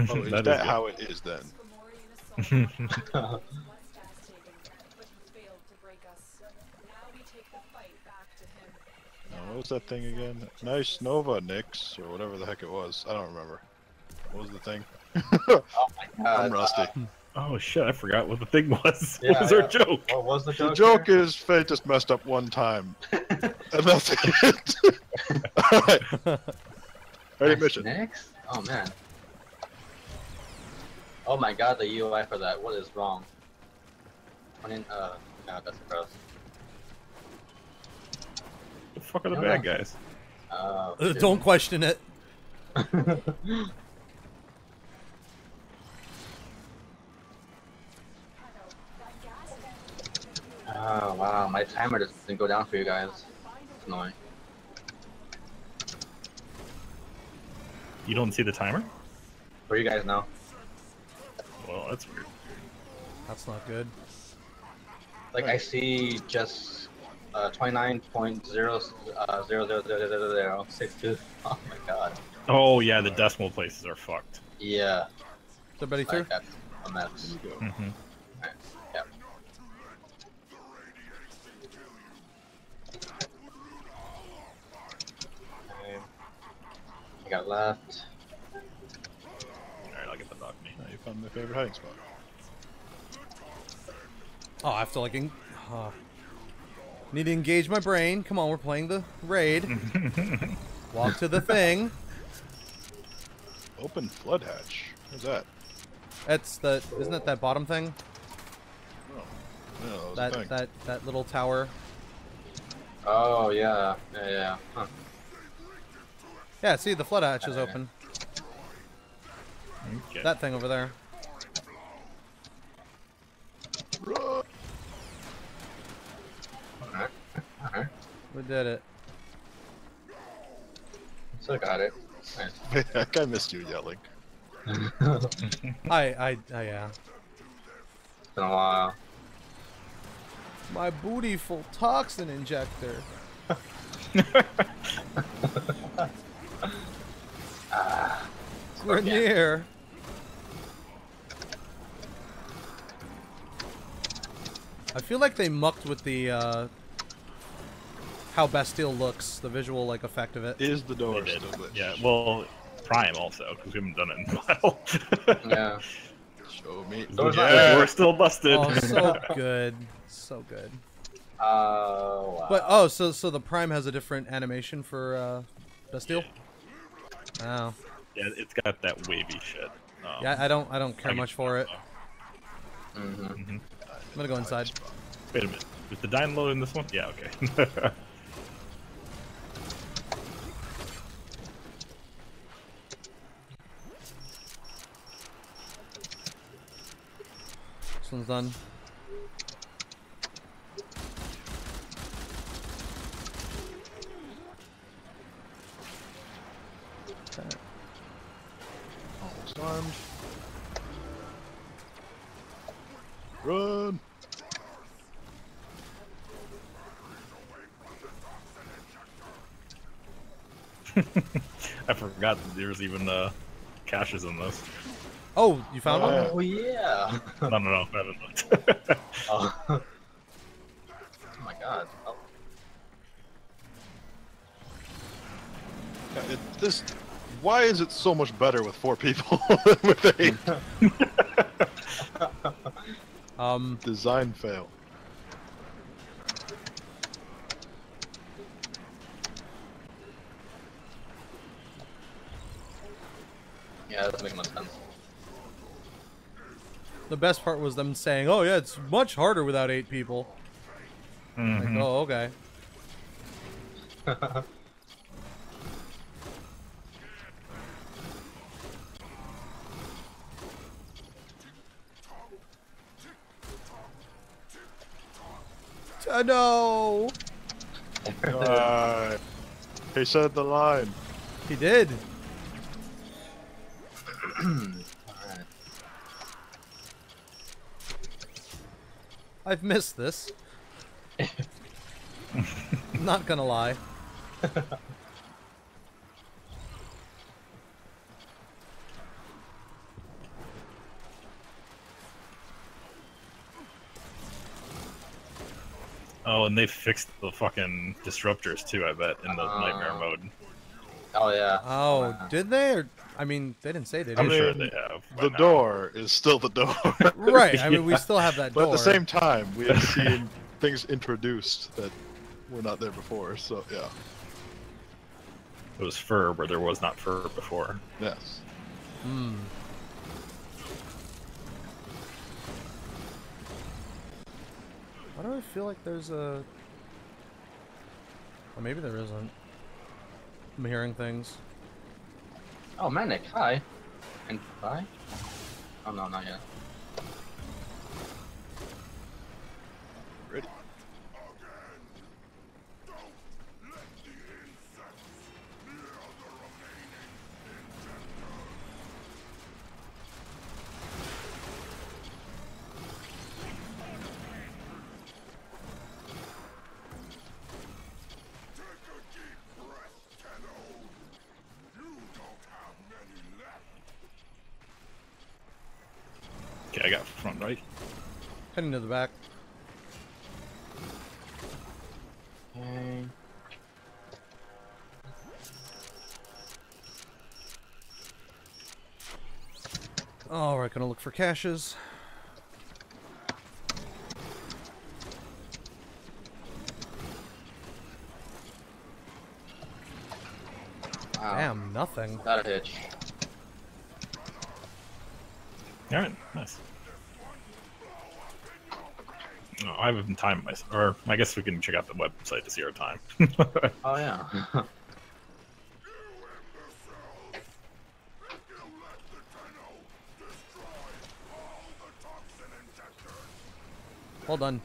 Oh, is That that is how it is then? What was that thing again? Nice Nova Nix, or whatever the heck it was. I don't remember. What was the thing? Oh my god. I'm rusty. Oh shit, I forgot what the thing was. Yeah, What was our yeah. joke? What was the The joke? joke is Fate just messed up one time. And that's it. Alright. Ready mission. Next? Oh man. Oh my god, the UI for that. What is wrong? No, that's gross. The fuck are the No, bad no. guys? Don't question it. Oh wow, my timer just didn't go down for you guys. It's annoying. You don't see the timer? For you guys now. Well, that's weird. That's not good. Like I see just 29.0000062. Oh my god. Oh yeah, the decimal places are fucked. Yeah. Is everybody through? Like that's a mess. Mm-hmm. Alright, yeah. Okay. I got left. Alright, I'll get the dog me. Now you found my favorite hiding spot. Oh, I have to like. Need to engage my brain. Come on, we're playing the raid. Walk to the thing. Open flood hatch. What's that? That's the. Isn't it that bottom thing? Oh. No, that was a thing. That little tower. Oh yeah, yeah. Huh. Yeah, see the flood hatch is open. Okay. That thing over there. Run! Alright. Alright. We did it. So got it. Nice. Heck, I missed you yelling. Yeah. It's been a while. My booty full toxin injector. Grenier. I feel like they mucked with the how Bastille looks, the visual like effect of it. Is the door They did. still glitched? Yeah, well, Prime also, because we haven't done it in a while. Yeah. Show me. Door's not The there. door's still busted. Oh, so good, so good. Wow. But so the Prime has a different animation for Bastille. Oh, Yeah, it's got that wavy shit. yeah. I don't care I much get for it. Mm-hmm. Mm-hmm. I'm gonna go inside. Wait a minute. Is the dyno load in this one? Yeah, okay. This one's done. Okay. Almost armed. Run! I forgot that there was even caches in this. Oh, you found one? Oh yeah. No, I haven't looked. Oh. Oh my god. Oh. Yeah, why is it so much better with 4 people than with 8? Design fail. Yeah, that doesn't make much sense. The best part was them saying, "Oh yeah, it's much harder without 8 people." Mhm. Like, oh okay. No. He said the line. He did. Alright. I've missed this. Not gonna lie. Oh, and they fixed the fucking disruptors too, I bet, in the nightmare mode. Oh yeah. Oh, did they? Or I mean, they didn't say they I'm did. sure mean, they have. by The now. door is still the door. Right. I mean, we still have that But door. at the same time, we have seen things introduced that were not there before. So yeah, It was fur where there was not fur before. yes. Hmm. Why do I feel like there's a... Or maybe there isn't. I'm hearing things. Oh, Manic, hi. And bye? Oh no, not yet. Ready. Okay, I got front right. Heading to the back. Okay. Alright, gonna look for caches. Wow. Damn, nothing. Got a hitch. Alright, nice. No, I haven't timed myself. Or I guess we can check out the website to see our time. Oh yeah. Well done.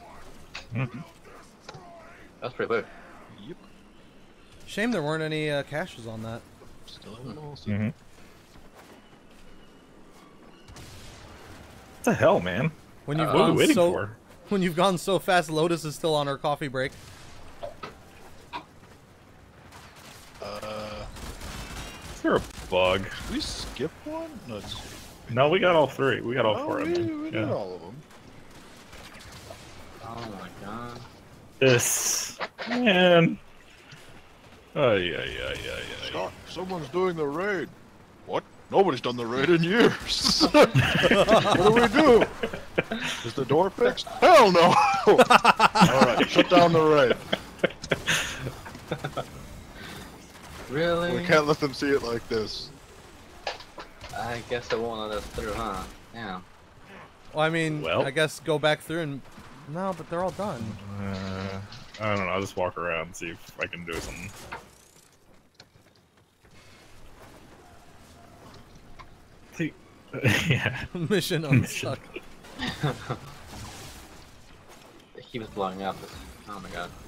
That's pretty quick. Yep. Shame there weren't any caches on that. Still haven't lost it. Mm-hmm. What the hell, man? When you've What are we gone waiting so for? when you've gone so fast, Lotus is still on her coffee break. Is there a bug? Did we skip one? No, it's... No, we got all three. We got all four of we them. did Yeah. all of them. Oh my god. This man. Oh yeah. Scott, someone's doing the raid. What? Nobody's done the raid in years. What do we do? Is the door fixed? Hell no! Alright, shut down the raid. Really? We can't let them see it like this. I guess it won't let us through, huh? Yeah. Well, I mean, Well. I guess go back through and... No, but they're all done. I don't know. I'll just walk around and see if I can do something. See- yeah. Mission unstuck. It keeps blowing up. Oh my god.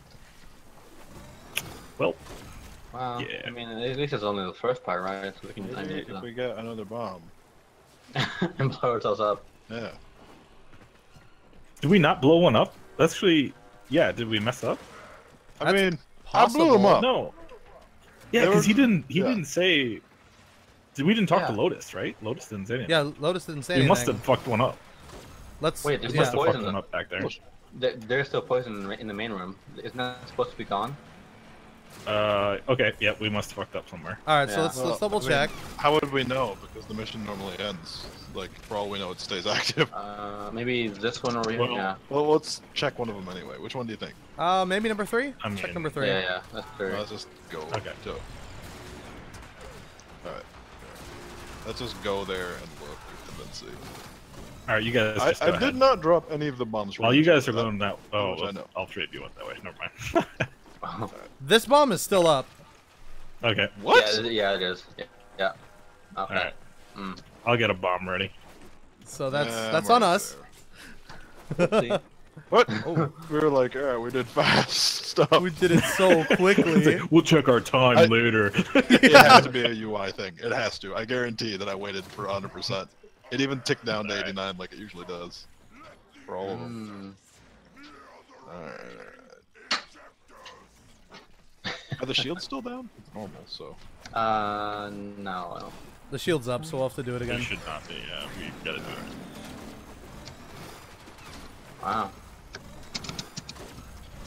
Well, Wow. Yeah. I mean, at least it's only the first part, right? So we can Maybe if we get another bomb. and blow ourselves up. Yeah. did we not blow one up? That's actually, yeah. Did we mess up? I That's mean, I blew them possible. up. No. Yeah, They because were- he didn't. He yeah. didn't say. We didn't talk to Yeah. Lotus, right? Lotus didn't say anything. Yeah, Lotus didn't say We anything. must have fucked one up. Let's... Wait, there's We yeah. must have poison fucked one then. up back there. There's still poison in the main room. Isn't that supposed to be gone? Okay. Yeah, we must have fucked up somewhere. Alright, so Yeah. let's Well, double I mean, check. How would we know? Because the mission normally ends. Like, for all we know, it stays active. Maybe this one over here. Well, Yeah. Well, let's check one of them anyway. Which one do you think? Maybe number 3? I Check mean- number 3. Yeah, that's true. Let's just go. Okay. To... Alright. Let's just go there and look and then see. All right, you guys. Just I go did ahead. not drop any of the bombs. While you guys are going that. Oh, Which I know. all three of you went that way. Never mind. This bomb is still up. Okay. What? Yeah, it is. Yeah. Okay. All right. Mm. I'll get a bomb ready. So that's I'm on already us. there. See? What? Oh. We were like, alright, we did fast stuff. We did it so quickly. We'll check our time I- later. It has to be a UI thing. It has to. I guarantee that I waited for 100%. It even ticked down to Alright. 89 like it usually does. For all of them. Mm. Alright. Are the shields still down? It's normal, so. No. The shield's up, so we'll have to do it It again. should not be. Yeah, we gotta do it. Wow.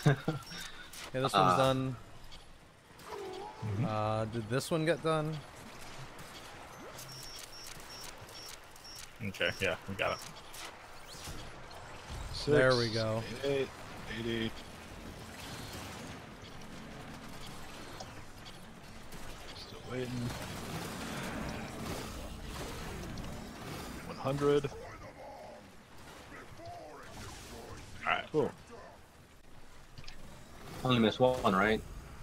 this one's done. Did this one get done? Okay, yeah, we got it. 6, There we go. 88, 80. Still waiting. 100. Alright. Cool. Only missed one, right?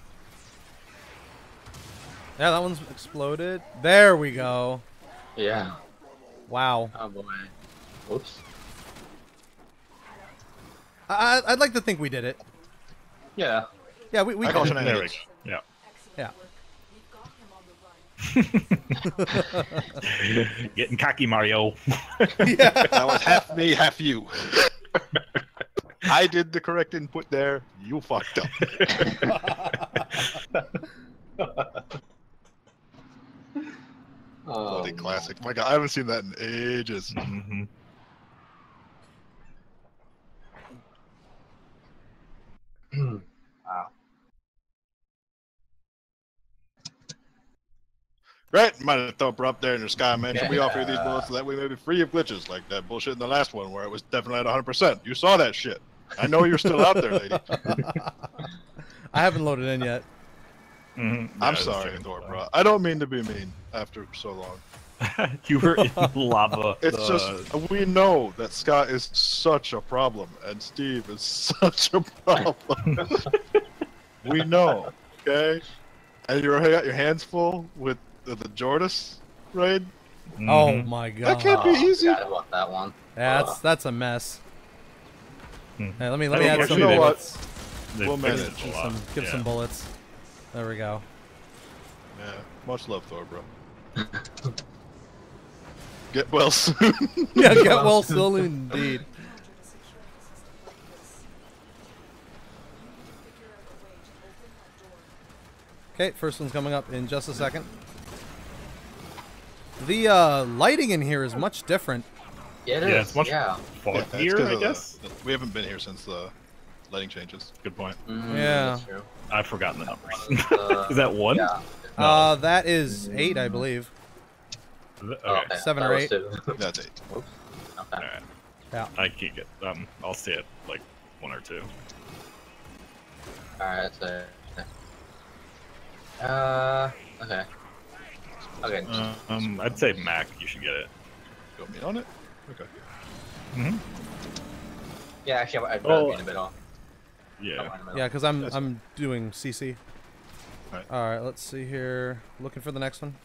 Yeah, that one's exploded. There we go. Yeah. Wow. Oh boy. Whoops. I'd like to think we did it. Yeah. Yeah, we I call did it. There we shenanigans. go. Yeah. Yeah. Getting cocky, Mario. That was half me, half you. I did the correct input there. You fucked up. Bloody classic. My God, I haven't seen that in ages. Mhm. Wow. Right, might have thrown her up there in the sky, man. Should we offer you these Yeah. bullets so that we may be free of glitches like that bullshit in the last one where it was definitely at 100%? You saw that shit. I know you're still out there, lady. I haven't loaded in yet. Mhm. I'm Yeah, sorry, that's Thor, fine. bro. I don't mean to be mean after so long. You were in lava. It's just, we know that Scott is such a problem and Steve is such a problem. We know, okay? And you got your hands full with the Jordis raid? Oh Mhm. my That god. can't be easy. Forgot about that one. That's a mess. Hmm. Hey, let me I add think some you know what? bullets. They We'll fixed manage. it a lot. Give Yeah. some bullets. There we go. Yeah, much love, Thor, bro. Get well soon. Yeah, get well soon indeed. Okay, first one's coming up in just a second. The lighting in here is much different. Yeah, it Yeah, is. it's much Yeah. it's foggier, 'cause I of guess. we haven't been here since the lighting changes. Good point. Yeah. That's true. I've forgotten the numbers. Uh, Is that one? Yeah. No. That is 8, I believe. Okay. Oh, okay. 7 That or was 8. two. That's 8. Oops. Okay. Alright. Yeah. I can't get. I'll stay at like 1 or 2. Alright, so. Okay. Okay. I'd say Mac. You should get it. Got me on it? Okay. Mm-hmm. Yeah, actually, I'd rather Oh. be in the middle. Yeah. Not in the middle. Yeah, because I'm doing CC. Alright. Alright, let's see here. Looking for the next one.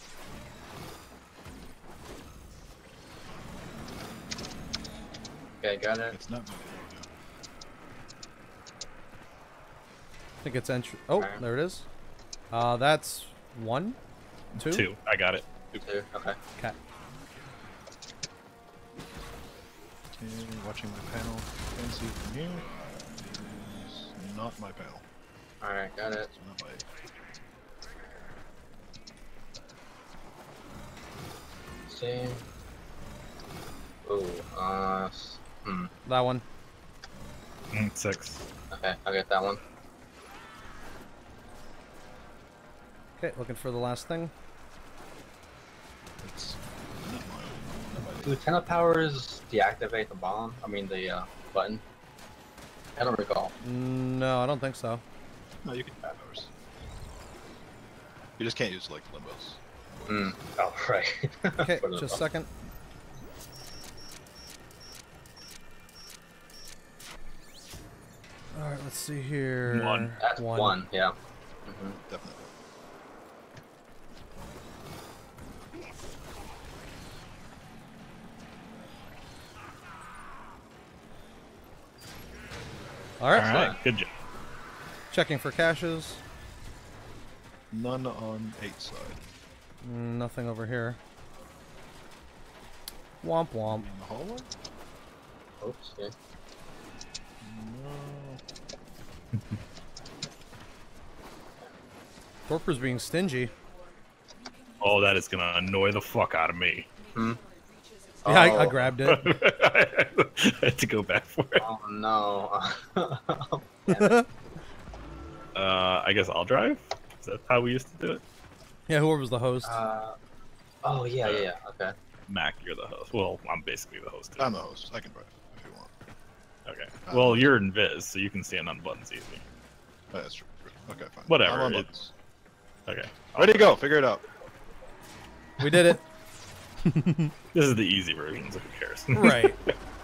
Okay, got it. It's not. I think it's entry. Oh, Alright. there it is. That's 1, 2. 2. I got it. Two. Okay. Okay. Okay, watching my panel. Can see from here. Is not my panel. Alright, got it. It's not my. See. Ooh, That one. 6. Okay, I'll get that one. Okay, looking for the last thing. It's not mine. Do Lieutenant powers deactivate the bomb? I mean the button. I don't recall. No, I don't think so. No, you can have ours. You just can't use like limbos. Oh right. Okay, For the just a button. second. Alright, let's see here. 1. That's one. Yeah. Definitely. Alright, Alright. Good job. checking for caches. None on 8 side. Nothing over here. Womp womp. In the hallway? Oops. Yeah. No. Torper's being stingy. Oh, that is gonna annoy the fuck out of me. Yeah, I Oh. grabbed it. I had to go back for it. Oh no. I guess I'll drive. Is that how we used to do it? Yeah, whoever was the host. Oh yeah. Okay. Mac, you're the host. Well, I'm basically the host. Too. I'm the host. I can drive if you want. Okay. Well, you're in Viz, so you can stand on buttons easy. Oh, that's true. Okay, fine. Whatever, I'm on it- buttons. Okay. Ready to go. Figure it out. We did it. This is the easy version, so who cares? Right.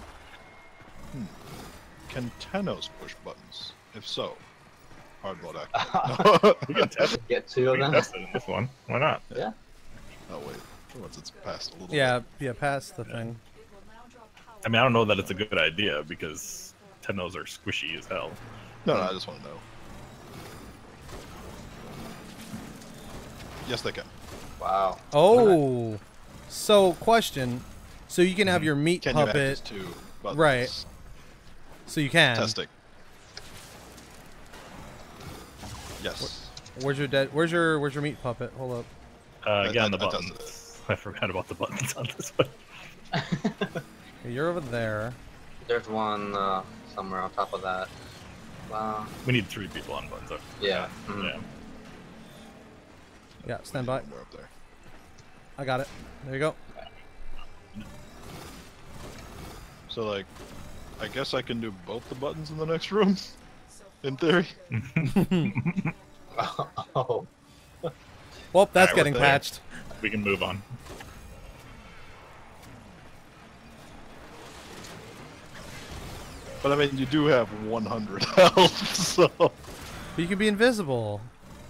Can Tenos push buttons? If so, hard mode We active. can test it. Get two We of can them. test it in this one. Why not? Yeah. Oh wait, once it's passed a little. Yeah, yeah, past the thing. I mean, I don't know that it's a good idea because Tennos are squishy as hell. Bit. No, I just want to know. Yes, they can. Wow. Oh, so question. So you can have your meat Can you access puppet. two buttons? Right. So you can. Testing. Yes. Where's your dead? Where's your meat puppet? Hold up. Again, I the tested buttons. I forgot about the buttons on this one. Okay, you're over there. There's one somewhere on top of that. Wow. We need 3 people on buttons. Yeah. Mhm. Yeah. Yeah, stand by. They're up there. I got it. There you go. So like, I guess I can do both the buttons in the next room. In theory. Oh. Well, that's Alright, getting we're there. patched. We can move on. But I mean, you do have 100 health, so. But you can be invisible.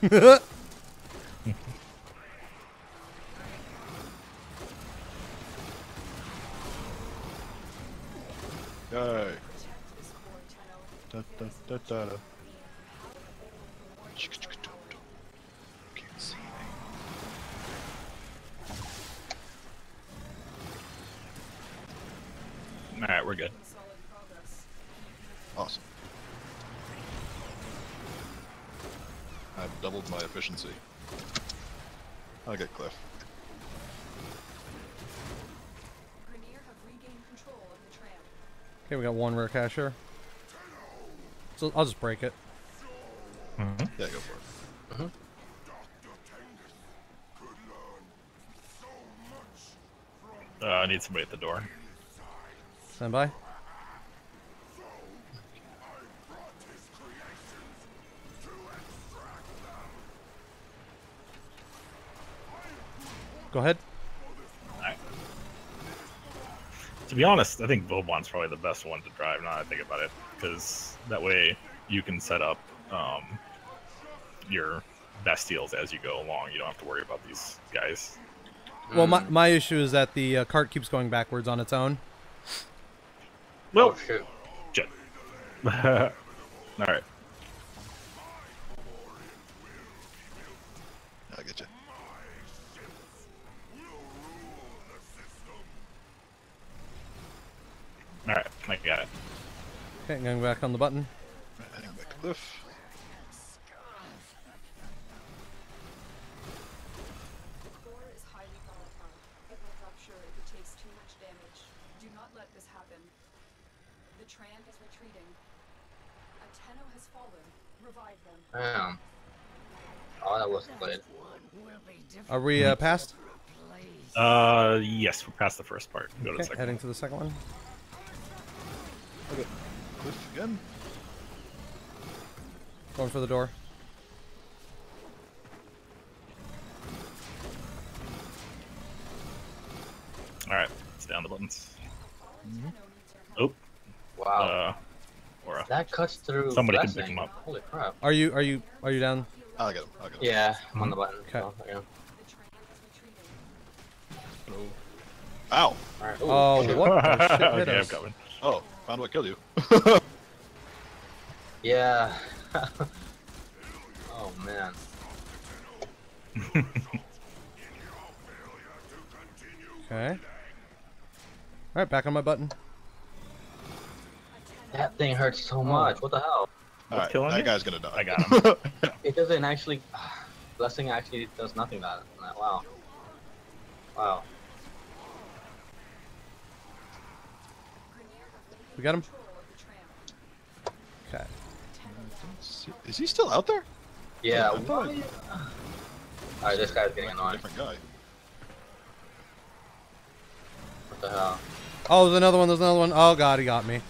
Yay. Da, da, da, da, da. Can't see me. Alright, we're good. Awesome. I've doubled my efficiency. I'll get Cliff. Grenier have regained control of the tram. Okay, we got one rare cashier. So I'll just break it. Mhm. Yeah, go for it. I need somebody at the door. Stand by. Go ahead. To be honest, I think Vobon's probably the best one to drive now that I think about it, because that way you can set up your Bastilles as you go along. You don't have to worry about these guys. Well, my issue is that the cart keeps going backwards on its own. Well, Oh shoot. shit. Alright. I'll get you. Alright, I got it. Okay, going back on the button. Right, heading back to Cliff. Core is highly volatile. It will rupture if it takes too much damage. Do not let this happen. The tram is retreating. A Tenno has fallen. Revive them. Damn. Oh, that was good. Are we past? Yes, we're past the first part. Go to the Okay, second heading one. to the second one. Cliff again. Going for the door. Alright, let's down the buttons. Tenno needs your help. Oh, Wow. Aura. That cuts through. Somebody can pick blessing. him up. Holy crap. Are you down? I'll get him. I'll get him. Yeah, I'm on the button. Okay. So, yeah. The tram is retreating. Oh. Ow. Alright. Oh, shoot. what the shit hit Okay, I'm us? coming. Oh, found what killed you. Yeah. Oh man. Okay. Alright, back on my button. That thing hurts so much. What the hell? Alright, killing that you? guy's gonna die. I got him. It doesn't actually. Blessing actually does nothing about it. Wow. Wow. We got him? Control of the tram. Okay. Is he still out there? Yeah. I thought Alright, this guy's getting a annoying. different guy. What the hell? Oh, there's another one. There's another one. Oh, God, he got me.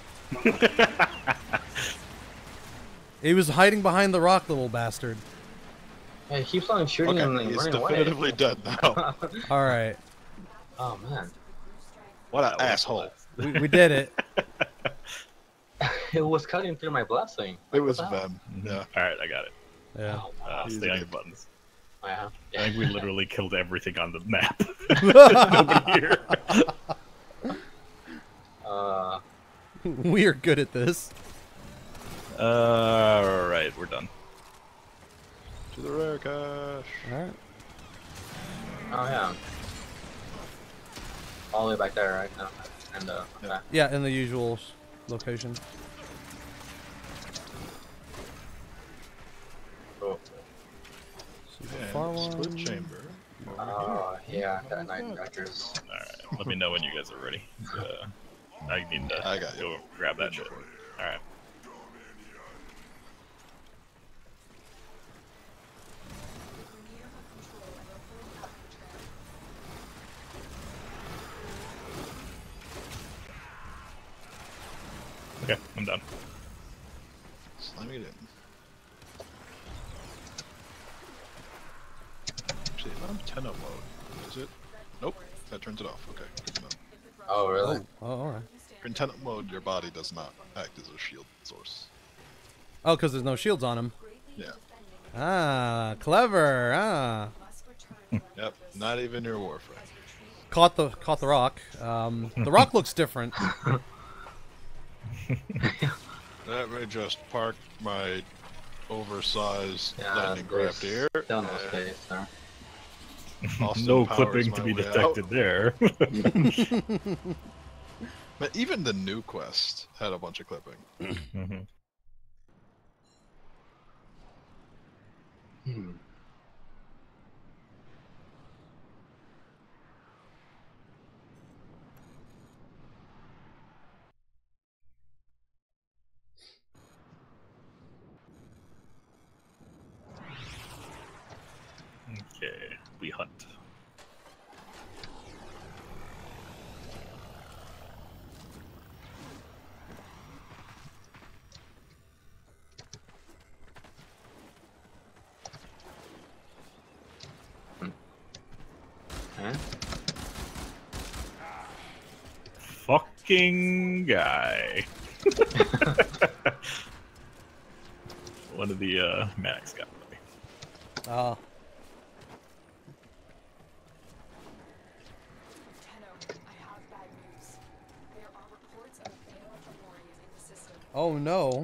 He was hiding behind the rock, the little bastard. Yeah, he keeps on shooting Okay, and then he's running definitively away. dead now. All right. Oh man, What an That was asshole. We did it. it was cutting through my blessing. It was What the hell? them. Yeah. Alright, I got it. Yeah. Oh, wow. He's Stay on a your good- buttons. Yeah. I think we literally killed everything on the map. Nobody here. We are good at this. Alright, we're done. To the rare cache. All right. Oh yeah. All the way back there right now. And okay. Yeah, in the usual location. Cool. And Far split one. chamber. Yeah, that night directors. Alright, let me know when you guys are ready. I need to I got you. go grab that shit. Alright. Near have control and are holding up the tram. Okay, I'm done. Slamming it in. Actually, if I'm 10 mode, is it? Nope, that turns it off. Okay, good to know. Oh really? Oh, all right. In 10 mode, your body does not act as a shield source. Oh, because there's no shields on him. Yeah. Ah, clever. Ah, Must return to Yep, not even your warframe. caught the rock. The rock looks different. Let me just park my oversized Yeah, lightning craft there's here. still no space there. Austin No powers clipping my to be way detected out. there. But even the new quest had a bunch of clipping. Mhm. Hmm. Okay, we hunt. Okay. Fucking guy. One of the Max got me. Ah, Tenno, I have bad news. There are reports of a failed DeLorean in the system. oh no.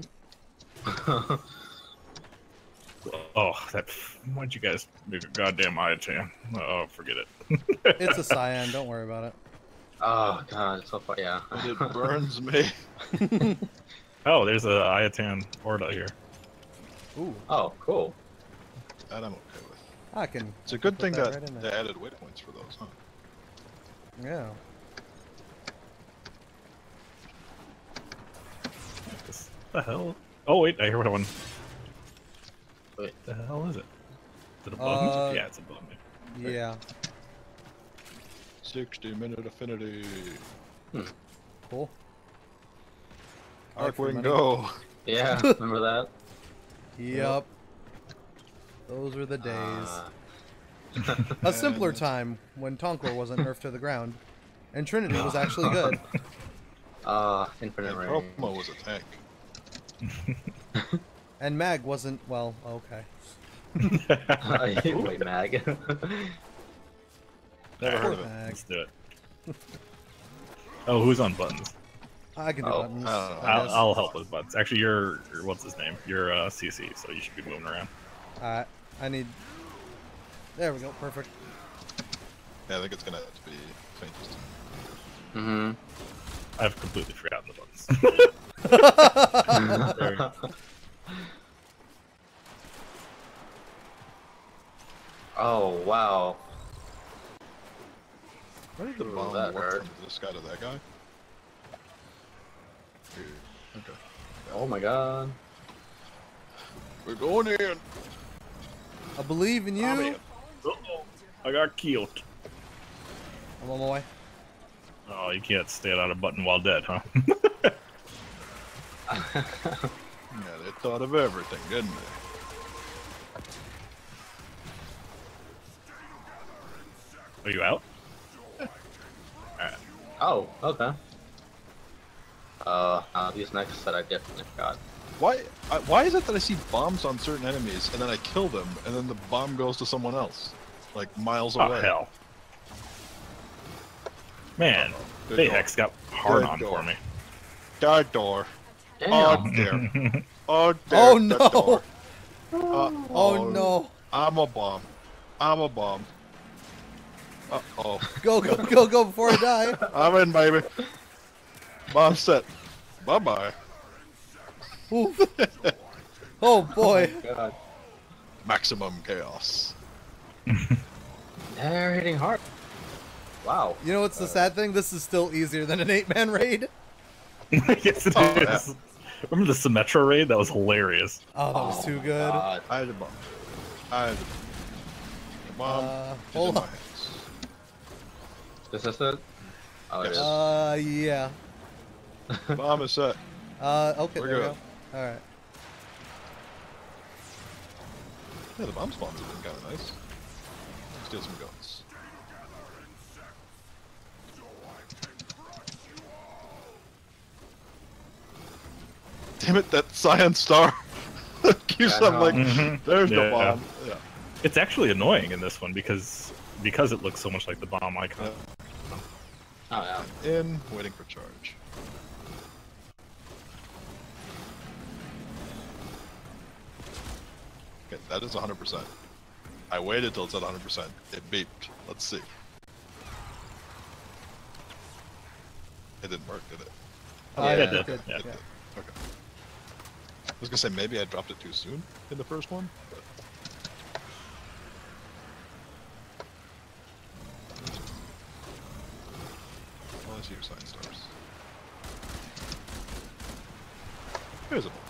Oh, that. Why'd you guys make a goddamn eye tan? Oh, forget it. It's a cyan. Don't worry about it. Oh god, it's so far. Yeah. But it burns me. Oh, there's a Iatan Orda here. Ooh, Oh, cool. That I'm okay with. I can. It's a good put thing that that right in they there. added waypoints for those, huh? Yeah. What the hell? Oh wait, I hear one. Wait. The hell is it? Is it above me? Yeah, it's above me. Yeah. 60-minute affinity. Cool. Arcwing money. go. Yeah, remember that? Yep. Those were the days. Uh, A simpler time when Tonkor wasn't nerfed to the ground, and Trinity was actually good. Infinite And Ring. Promo was a tank. And Mag wasn't, well, okay. Wait, Mag. Never heard of it. Mag. Let's do it. Oh, who's on buttons? I can do Oh, buttons. I don't know. I guess. I'll help with buttons. Actually, you're what's his name? You're CC, so you should be moving around. Alright, I need... There we go, perfect. Yeah, I think it's gonna have to be faintest. Mm-hmm. I've completely forgotten the buttons. There. Oh, wow. Where did the Ooh, bomb that work hurt. from this guy to that guy? Okay. Oh my god. We're going in. I believe in you. I'm in. Uh-oh. I got killed. I'm on my way. Oh, you can't stand on a button while dead, huh? Yeah, they thought of everything, didn't they? Are you out? Oh, okay. These next that I definitely got. Why is it that I see bombs on certain enemies and then I kill them and then the bomb goes to someone else, like miles Oh, away? hell. Man, Good they door. hex got hard Good on door. for me. Guard door. Damn. Oh dear. Oh dear. Oh, the no. door. Oh no. I'm a bomb. I'm a bomb. Uh-oh. Go, go, go, go before I die. I'm in, baby. Bomb set. Bye-bye. Ooh. Oh boy. God. Maximum chaos. They're hitting hard. Wow. You know what's the sad thing? This is still easier than an 8-man raid. Yes, it Oh, is. Remember the Symmetra raid? That was hilarious. Oh, that was too good. God. I had a bomb. I had a bomb. The bomb is in hold my on. hands. This is it? Oh, it Yes. is. Yeah. Bomb is set. Okay, We're there we good. go. Alright. Yeah, the bomb spawns have been kind of nice. Steal some guns. Damn it, that cyan star keeps I on know. like, Mhm. there's the Yeah. bomb. Yeah. It's actually annoying in this one because it looks so much like the bomb icon. Oh, yeah. In, waiting for charge. Okay, that is 100%. I waited till it's at 100%. It beeped. Let's see. It didn't work, did it? Yeah, it it did. did. Yeah. It did. Okay. I was gonna say maybe I dropped it too soon in the first one, but well, I see your sign stars. Here's a bomb.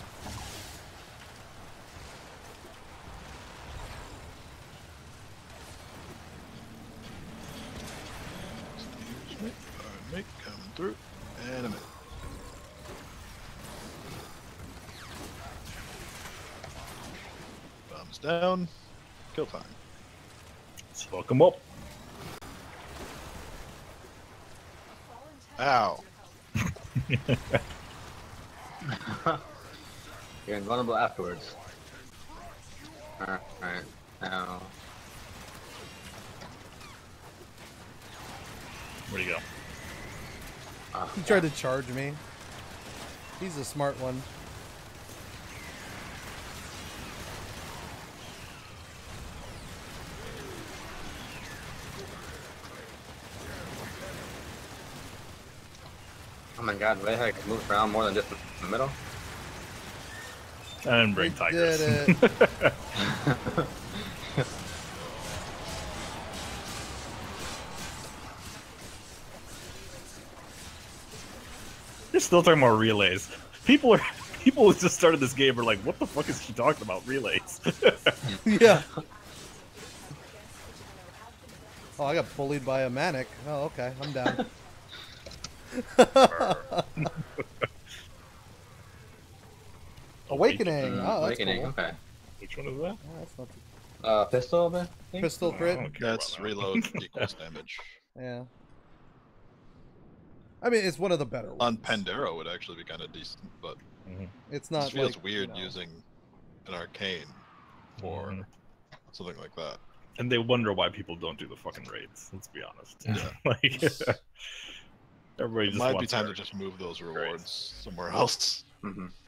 Excuse me. Alright, coming through. And a minute. Bombs down. Kill time. Let's hook 'em up. Ow. You're invulnerable afterwards. Alright. Now. Where'd he go? He tried to charge me. He's a smart one. Oh my god, Rayhead moves around more than just in the middle. I didn't bring We Tigers. did it. You're still talking about relays. People who just started this game are like, what the fuck is she talking about? Relays. Yeah. Oh, I got bullied by a manic. Oh, okay. I'm down. Awakening. Oh, that's Awakening, cool. okay. Which one is that? Oh, that's not too... Pistol, I think? Crystal I crit. don't care That's about that. reload equals damage. Yeah. I mean, it's one of the better ones. On Pandero, it would actually be kind of decent, but Mhm. It's it not just feels like, weird you know. using an arcane for Mhm. something like that. And they wonder why people don't do the fucking raids. Let's be honest. Yeah. Like, everybody It just might be wants time to their just move those grades. rewards somewhere else. Mm-hmm.